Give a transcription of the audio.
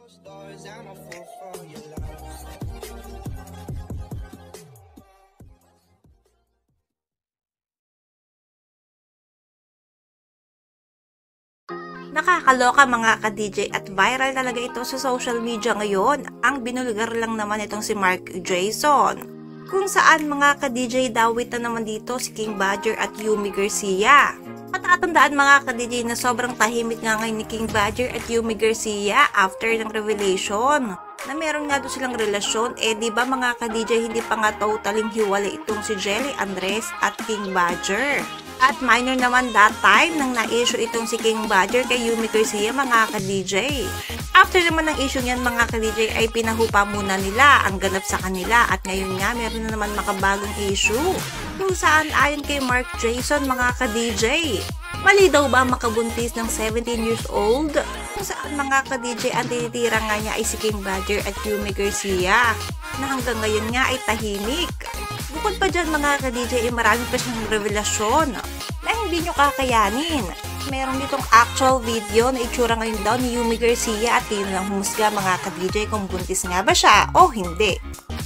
Nakakaloka mga ka-DJ at viral talaga ito sa social media ngayon. Ang binulgar lang naman itong si Mark Jason. Kung saan mga ka-DJ dawit na naman dito si King Badger at Yumi Garcia. Matatandaan mga ka-DJ na sobrang tahimik nga ngayon ni King Badger at Yumi Garcia after ng revelation na meron nga doon silang relasyon. Di ba mga ka-DJ hindi pa nga totaling hiwalay itong si Jelly Andres at King Badger. At minor naman that time nang na-issue itong si King Badger kay Yumi Garcia mga ka-DJ. After naman ng issue niyan mga ka-DJ ay pinahupa muna nila ang ganap sa kanila at ngayon nga meron na naman makabagong issue. Kung saan ayon kay Mark Jason mga ka-DJ, mali daw ba makabuntis ng 17 years old? Kung saan mga ka-DJ ang tinitira nga niya ay si King Badger at Yumi Garcia na hanggang ngayon nga ay tahimik. Bukod pa dyan mga ka-DJ ay marami pa siyang revelasyon na hindi nyo kakayanin. Meron ditong actual video na itsura ngayon daw ni Yumi Garcia at kayo lang humusga mga ka-DJ kung buntis nga ba siya o hindi.